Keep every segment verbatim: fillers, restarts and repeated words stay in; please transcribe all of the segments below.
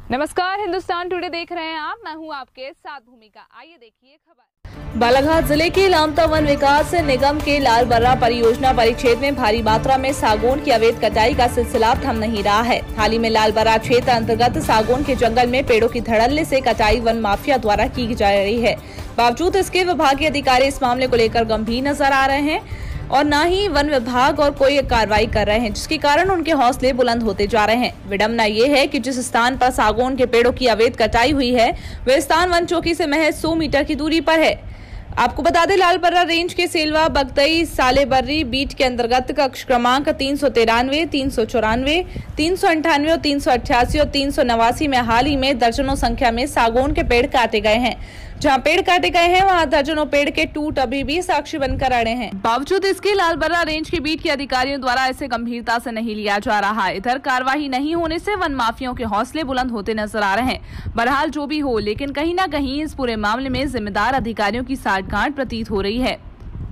नमस्कार, हिंदुस्तान टुडे देख रहे हैं आप। मैं हूं आपके साथ भूमिका। आइए देखिए खबर। बालाघाट जिले के लामता वन विकास निगम के लालबर्रा परियोजना परिक्षेत्र में भारी मात्रा में सागौन की अवैध कटाई का सिलसिला थम नहीं रहा है। हाल ही में लालबर्रा क्षेत्र अंतर्गत सागौन के जंगल में पेड़ों की धड़ल्ले से कटाई वन माफिया द्वारा की जा रही है। बावजूद इसके विभागीय अधिकारी इस मामले को लेकर गंभीर नजर आ रहे हैं और न ही वन विभाग और कोई कार्रवाई कर रहे हैं, जिसके कारण उनके हौसले बुलंद होते जा रहे हैं। विडंबना ये है कि जिस स्थान पर सागौन के पेड़ों की अवैध कटाई हुई है वह स्थान वन चौकी से महज सौ मीटर की दूरी पर है। आपको बता दें, लालबर्रा रेंज के सेलवा बगतई सालेबर्री बीट के अंतर्गत कक्ष क्रमांक तीन सौ तिरानवे तीन सौ चौरानवे तीन सौ अंठानवे और तीन सौ अट्ठासी और तीन सौ नवासी में हाल ही में दर्जनों संख्या में सागौन के पेड़ काटे गए हैं। जहां पेड़ काटे गए हैं वहां दर्जनों पेड़ के टूट अभी भी साक्षी बनकर अड़े हैं। बावजूद इसके लालबर्रा रेंज के बीट के अधिकारियों द्वारा इसे गंभीरता से नहीं लिया जा रहा। इधर कार्रवाई नहीं होने से वन माफियाओं के हौसले बुलंद होते नजर आ रहे हैं। बहरहाल जो भी हो, लेकिन कहीं न कहीं इस पूरे मामले में जिम्मेदार अधिकारियों की साठगांठ प्रतीत हो रही है।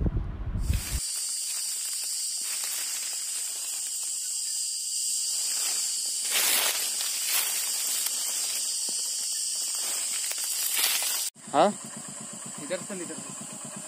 हाँ इधर से इधर से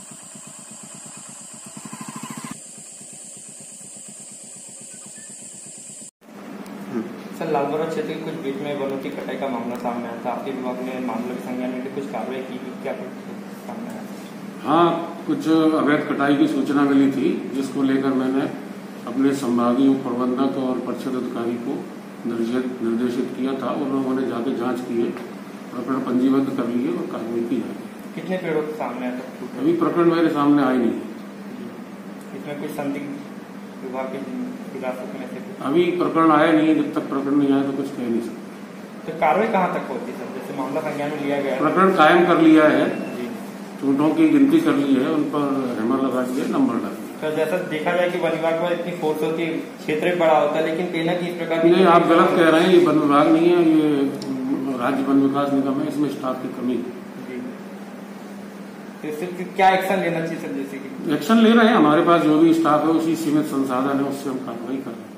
सर, लालबर्रा क्षेत्र के कुछ बीच में वनों की कटाई का मामला सामने आया था। आपके विभाग ने मामले के संज्ञान में कुछ कार्रवाई की, क्या कुछ सामने आया? हाँ, कुछ अवैध कटाई की सूचना मिली थी, जिसको लेकर मैंने अपने संभागीय प्रबंधक और परिषद अधिकारी को निर्देशित किया था और उन्होंने जाके जांच की है, प्रकरण पंजीबद्ध कर लिए और कार्रवाई की है। कितने पेड़ों के सामने आया था? अभी प्रकरण मेरे सामने आए नहीं। इसमें कुछ संदिग्ध विभाग की हिरासत में से अभी प्रकरण आया नहीं। जब तक प्रकरण नहीं आया तो कुछ कह नहीं सकते। तो कार्रवाई कहाँ तक होती है सर? जैसे मामला संज्ञान में लिया गया, प्रकरण कायम कर लिया है, चूंटों की गिनती कर ली है, उन पर हैमर लगा दिया, नंबर डाल दिया। तो जैसा देखा जाए कि वन विभाग में इतनी फोर्स होती है, क्षेत्र बड़ा होता है, लेकिन कहीं ना कहीं इस प्रकार नहीं, आप गलत कह रहे हैं। ये वन विभाग नहीं है, ये राज्य वन विकास निगम है। इसमें स्टाफ की कमी है। तो इससे क्या एक्शन लेना चाहिए सर? जैसे कि एक्शन ले रहे हैं, हमारे पास जो भी स्टाफ है उसी सीमित संसाधन है, उससे हम कार्रवाई कर रहे हैं।